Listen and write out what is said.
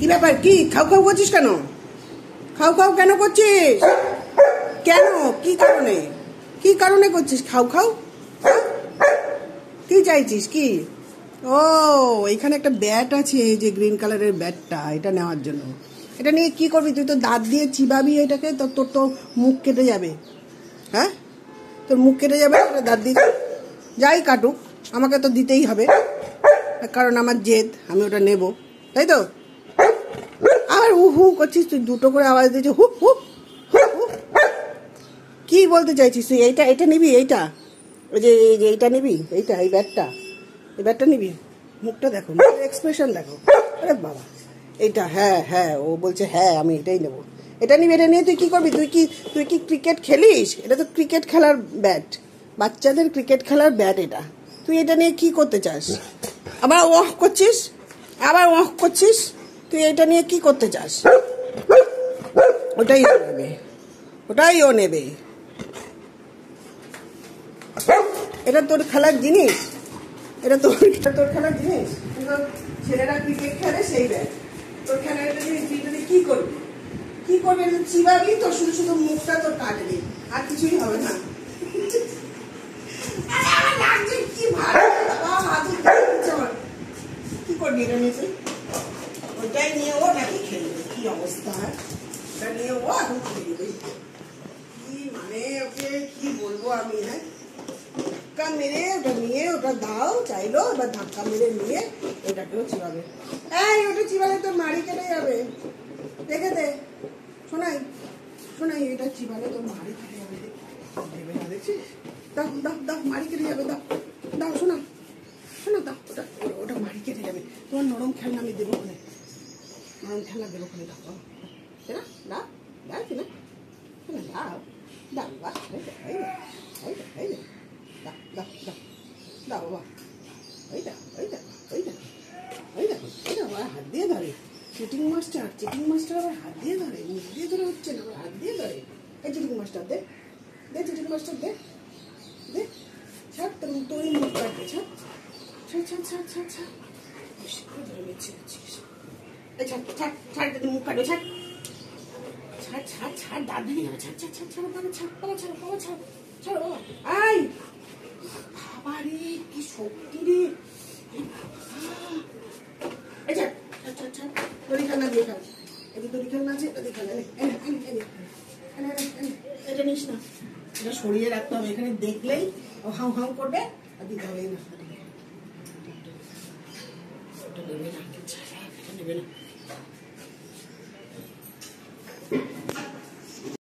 কি ব্যাপার? কি খাও খাও করছিস কেন? খাও খাও কেন করছিস? কেন? কি কারণে? কি কারণে করছিস খাও খাও? কি চাইছিস? কি? ও, এখানে একটা ব্যাট আছে, এই যে গ্রিন কালারের ব্যাটটা, এটা নেওয়ার জন্য। এটা নিয়ে কি করবি তুই? তো দাঁত দিয়ে চিবাবি এটাকে, তো তোর তো মুখ কেটে যাবে। হ্যাঁ, তোর মুখ কেটে যাবে দাঁত দিয়ে। যাই কাটুক, আমাকে তো দিতেই হবে, কারণ আমার জেদ, আমি ওটা নেব, তাই তো? আর হু করছিস তুই, দুটো করে আওয়াজ দিয়েছিস, হু হু হু। কি বলতে চাইছিস তুই? এটা নিবি? এইটা, ওই যে এইটা নিবি? এই ব্যাটটা নিবি? মুখটা দেখো, মুখের এক্সপ্রেশন দেখো। আরে বাবা, এইটা? হ্যাঁ হ্যাঁ, ও বলছে হ্যাঁ আমি এটাই নেবো। এটা নিবি? এটা নিয়ে তুই কি করবি? তুই কি ক্রিকেট খেলিস? এটা তো ক্রিকেট খেলার ব্যাট, বাচ্চাদের ক্রিকেট খেলার ব্যাট এটা। তুই এটা নিয়ে কি করতে চাস? আবার করছিস? তুই এটা নিয়ে কি করতে চাস? ওটাই ও নেবে। এটা তোর খেলার জিনিস? এটা তোর খেলার জিনিস? ছেলেরা ক্রিকেট খেলে সেই ব্যাট, তোর খেলার জিনিস। তুই কি করবি? এটা চিবাবি তো, শুধু মুখটা তোর কাটবি, আর কিছুই হবে না। কি ভালো, কি করবি এটা নিয়ে? ওটাই নিয়ে ও নাকি খেলবে? কি অবস্থা! ওটা নিয়ে ও এখন খেলবে? কি মানে, ওকে কি বলবো আমি? হ্যাঁ, ধাক্কা মেরে ওটা নিয়ে, ওটা দাও চাইলো, এবার ধাক্কা মেরে নিয়ে ওটাকেও চিবাবে। ওটা চিবালে তো মাড়ি কেটে যাবে, দেখে দে। শোনাই, এটা চিবালে তো মাড়ি কেটে যাবে, দেবে না দেখছিস? দাও মাড়ি কেটে যাবে, দাও শোনা, দাও, ওটা মাড়ি কেটে যাবে। তোমার নরম খেলনা আমি দেবো, নরম খেলনা দেবো, দাও বাবা, হাত দিয়ে ধরে। চিটিং মাস্টার আবার হাত দিয়ে ধরে, মুখ দিয়ে ধরে হচ্ছে না, আবার হাত দিয়ে ধরে। এই চিটিং মাস্টার দে, ছাড়, তোর মুখ কাটবে, ছাড়। মুখ কাটবে, ছাড়, দাঁত ভেঙে যাবে, ছাড় বাবা। বাবারে কি শক্তি রে! দড়ি খেলনা দিয়ে খাও, দড়ি খেলনা আছে, এটা নিস না, এটা সরিয়ে রাখতে হবে, এখানে দেখলেই ও হাউ হাউ করবে, আর দিতে হবে না। নেবে না।